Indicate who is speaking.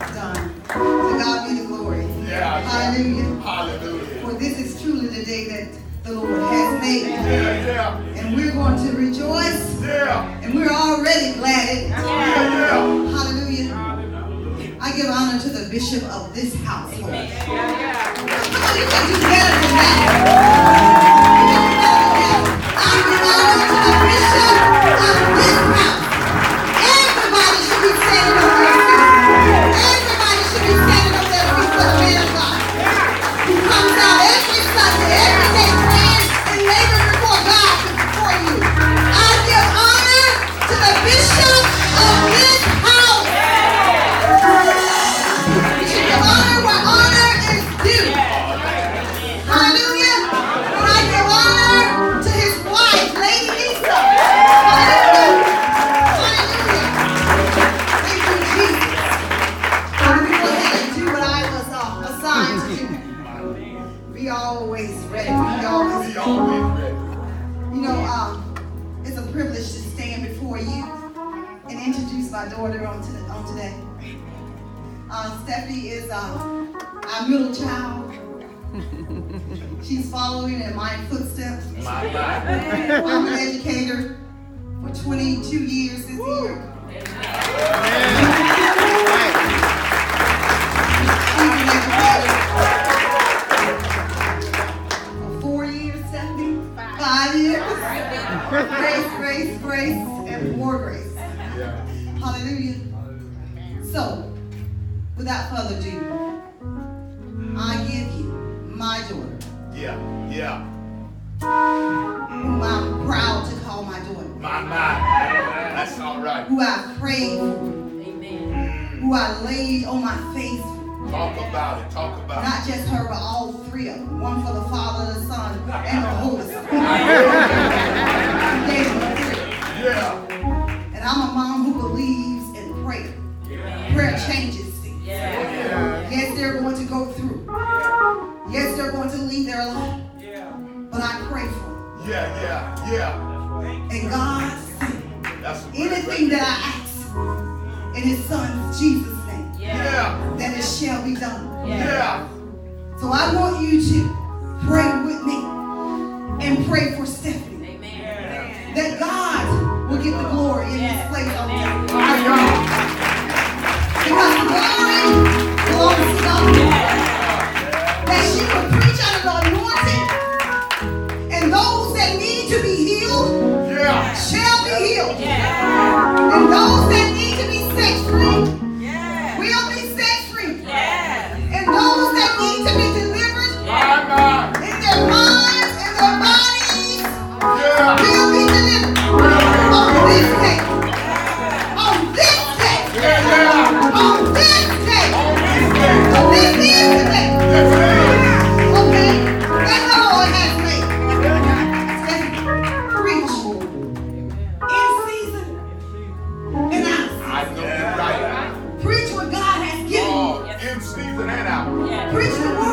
Speaker 1: done. To God be the glory.
Speaker 2: Yeah.
Speaker 1: Hallelujah.
Speaker 2: Hallelujah.
Speaker 1: For this is truly the day that the Lord has made.
Speaker 2: Yeah.
Speaker 1: And we're going to rejoice.
Speaker 2: Yeah.
Speaker 1: And we're already glad in it.
Speaker 2: Yeah.
Speaker 1: Hallelujah. I give honor to the bishop of this household. Come on, you can do better than that. I give honor to the bishop of this house. Everybody should be standing on their feet. Everybody should be standing on their feet for the man of God. Who comes out every Sunday, every day, praying and laboring before God before you. I give honor to the bishop of this house. You should give honor where honor is due. Hallelujah. And I give honor to his wife, Lady Lisa. Hallelujah. Hallelujah. Thank you, Jesus. I'm going to go ahead and do what I was assigned to do. Be always ready. Be always
Speaker 2: Be always ready.
Speaker 1: You know, it's a privilege to stand before you and introduce my daughter on today. Stephanie is our middle child. She's following in my footsteps. I'm an educator for 22 years this year. She's an educator for 4 years, Stephanie. 5 years. Grace, and more grace. Hallelujah. So, without further ado, I give you my daughter.
Speaker 2: Yeah.
Speaker 1: Whom I'm proud to call my daughter.
Speaker 2: My. That's all right.
Speaker 1: Who I prayed for. Amen. Who I laid on my face for.
Speaker 2: Talk about it.
Speaker 1: Not just her, but all three of them. One for the Father, the Son, and the Holy Spirit. He gave them three.
Speaker 2: Yeah.
Speaker 1: And I'm a mom who believes in prayer. Prayer changes things. Yes, they're going to go through. Yes, they're going to leave their life. But I pray for them.
Speaker 2: Yeah.
Speaker 1: And God said, anything that I ask in his son Jesus' name, that it shall be done. So I want you to pray with me and pray for Stephanie. Amen. That God will get the glory in this place on today. Because the glory belongs to God. That she will preach out of the anointing, and those that need to be healed shall be healed. And those that need to be set free will be set free. And those that need to be delivered in their minds and their bodies will be delivered on this day. On this day. On this day. So this is the day. Okay? That the Lord has made. Preach in season and out.
Speaker 2: I know you're right.
Speaker 1: Preach what God has given you.
Speaker 2: In season and out.
Speaker 1: Preach the word